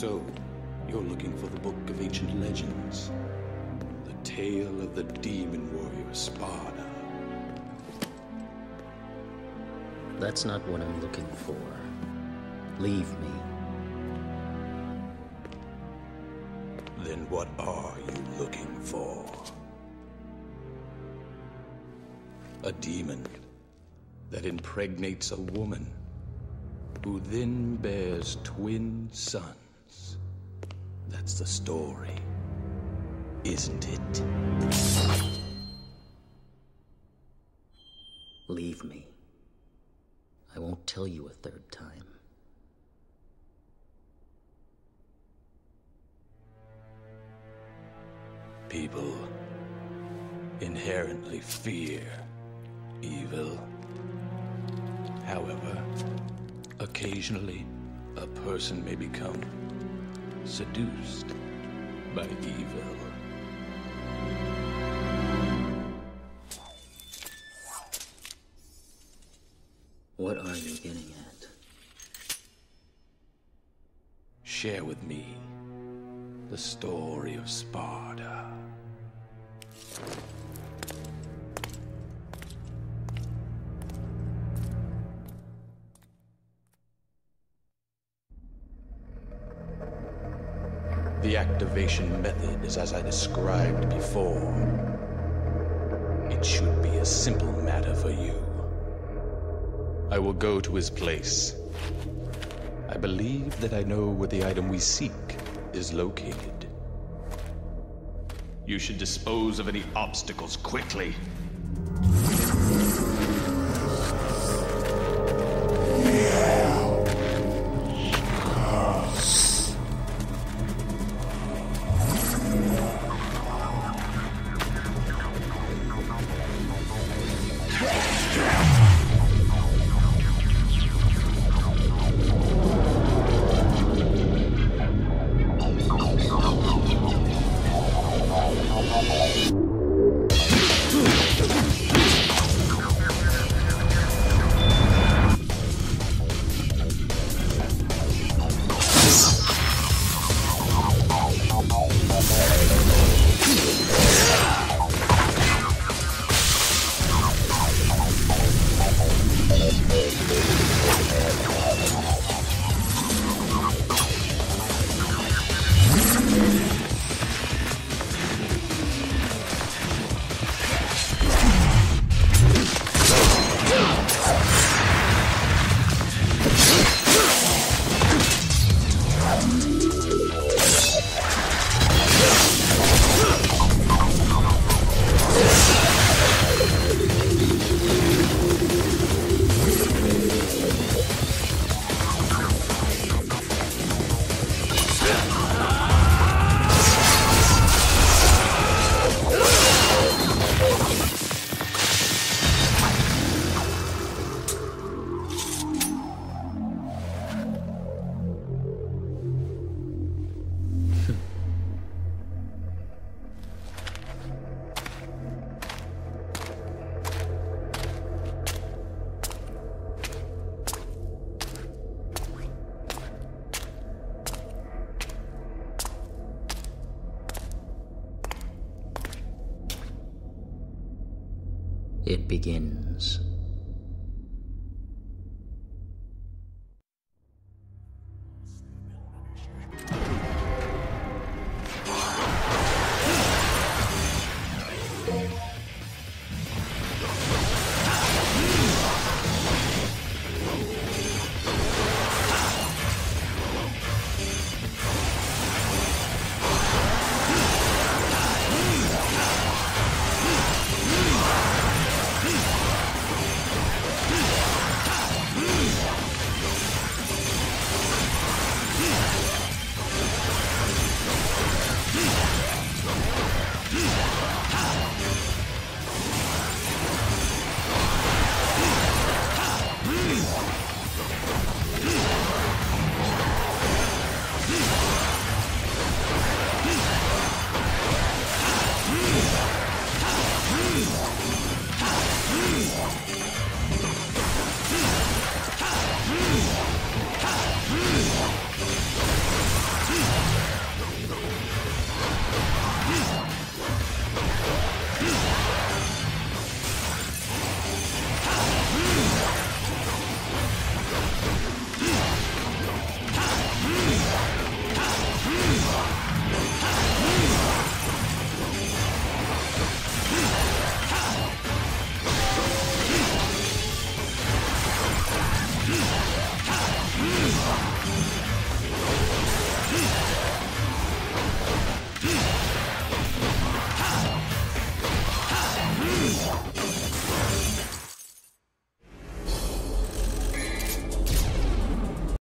So, you're looking for the Book of Ancient Legends. The tale of the demon warrior Sparda. That's not what I'm looking for. Leave me. Then what are you looking for? A demon that impregnates a woman who then bears twin sons. That's the story, isn't it? Leave me. I won't tell you a third time. People inherently fear evil. However, occasionally, a person may become seduced by evil. What are you getting at? Share with me the story of Sparda. The activation method is as I described before. It should be a simple matter for you. I will go to his place. I believe that I know where the item we seek is located. You should dispose of any obstacles quickly. It begins.